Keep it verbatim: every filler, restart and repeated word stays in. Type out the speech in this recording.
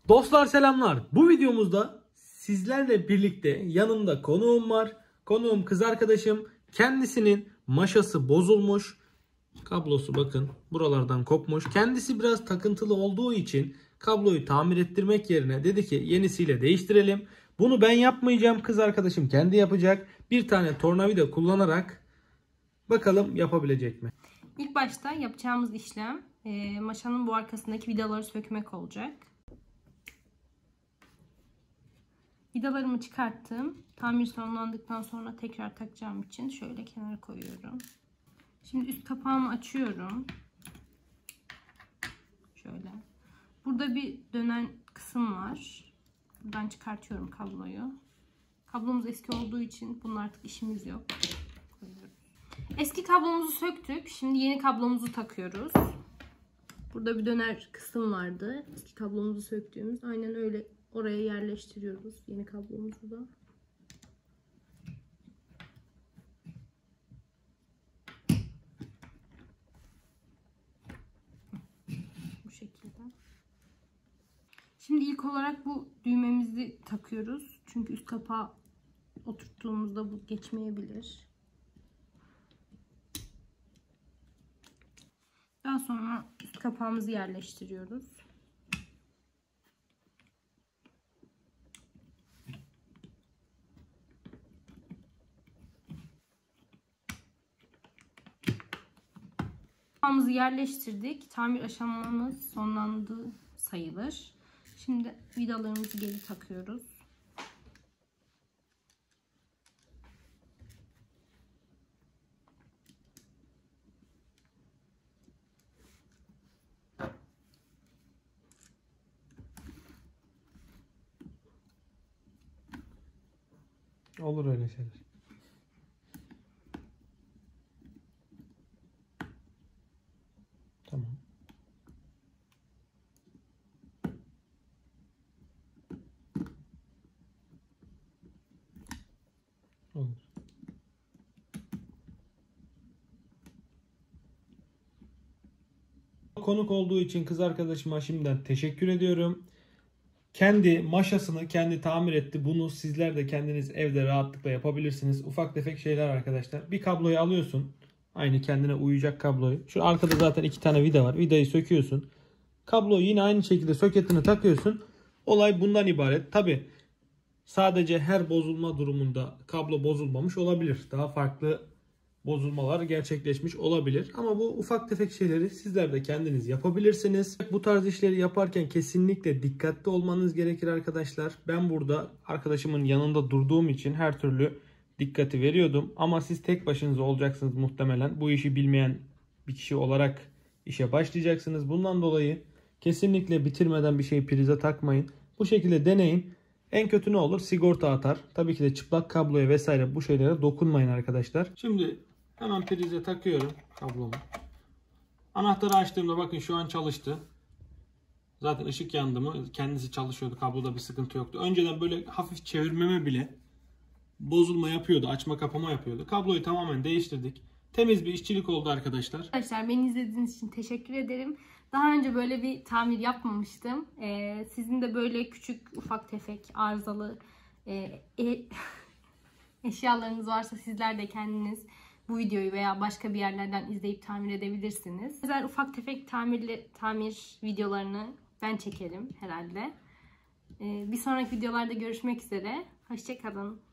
Dostlar selamlar. Bu videomuzda sizlerle birlikte yanımda konuğum var. Konuğum kız arkadaşım. Kendisinin maşası bozulmuş. Kablosu bakın buralardan kopmuş. Kendisi biraz takıntılı olduğu için kabloyu tamir ettirmek yerine dedi ki yenisiyle değiştirelim. Bunu ben yapmayacağım. Kız arkadaşım kendi yapacak. Bir tane tornavida kullanarak bakalım yapabilecek mi? İlk başta yapacağımız işlem e, maşanın bu arkasındaki vidaları sökmek olacak. Vidalarımı çıkarttım. Tamir sonlandıktan sonra tekrar takacağım için şöyle kenara koyuyorum. Şimdi üst kapağımı açıyorum. Şöyle. Burada bir dönen kısım var. Buradan çıkartıyorum kabloyu. Kablomuz eski olduğu için bunun artık işimiz yok. Eski kablomuzu söktük. Şimdi yeni kablomuzu takıyoruz. Burada bir döner kısım vardı. Eski kablomuzu söktüğümüz. Aynen öyle oraya yerleştiriyoruz yeni kablomuzu da. Bu şekilde. Şimdi ilk olarak bu düğmemizi takıyoruz. Çünkü üst kapağı oturttuğumuzda bu geçmeyebilir. Daha sonra üst kapağımızı yerleştiriyoruz. Kapağımızı yerleştirdik. Tamir aşamamız sonlandı sayılır. Şimdi vidalarımızı geri takıyoruz. Olur öyle şeyler. Tamam. Olur. Konuk olduğu için kız arkadaşıma şimdiden teşekkür ediyorum. Kendi maşasını kendi tamir etti. Bunu sizler de kendiniz evde rahatlıkla yapabilirsiniz. Ufak tefek şeyler arkadaşlar. Bir kabloyu alıyorsun. Aynı kendine uyacak kabloyu. Şu arkada zaten iki tane vida var. Vidayı söküyorsun. Kabloyu yine aynı şekilde soketini takıyorsun. Olay bundan ibaret. Tabi sadece her bozulma durumunda kablo bozulmamış olabilir. Daha farklı bozulmalar gerçekleşmiş olabilir. Ama bu ufak tefek şeyleri sizler de kendiniz yapabilirsiniz. Bu tarz işleri yaparken kesinlikle dikkatli olmanız gerekir arkadaşlar. Ben burada arkadaşımın yanında durduğum için her türlü dikkati veriyordum. Ama siz tek başınıza olacaksınız muhtemelen. Bu işi bilmeyen bir kişi olarak işe başlayacaksınız. Bundan dolayı kesinlikle bitirmeden bir şeyi prize takmayın. Bu şekilde deneyin. En kötü ne olur? Sigorta atar. Tabii ki de çıplak kabloya vesaire bu şeylere dokunmayın arkadaşlar. Şimdi hemen prize takıyorum kablomu. Anahtarı açtığımda bakın şu an çalıştı. Zaten ışık yandı mı kendisi çalışıyordu. Kabloda bir sıkıntı yoktu. Önceden böyle hafif çevirmeme bile bozulma yapıyordu. Açma kapama yapıyordu. Kabloyu tamamen değiştirdik. Temiz bir işçilik oldu arkadaşlar. Arkadaşlar beni izlediğiniz için teşekkür ederim. Daha önce böyle bir tamir yapmamıştım. Ee, sizin de böyle küçük ufak tefek arızalı e, e, eşyalarınız varsa sizler de kendiniz bu videoyu veya başka bir yerlerden izleyip tamir edebilirsiniz. Güzel ufak tefek tamirli, tamir videolarını ben çekerim herhalde. Ee, bir sonraki videolarda görüşmek üzere. Hoşça kalın.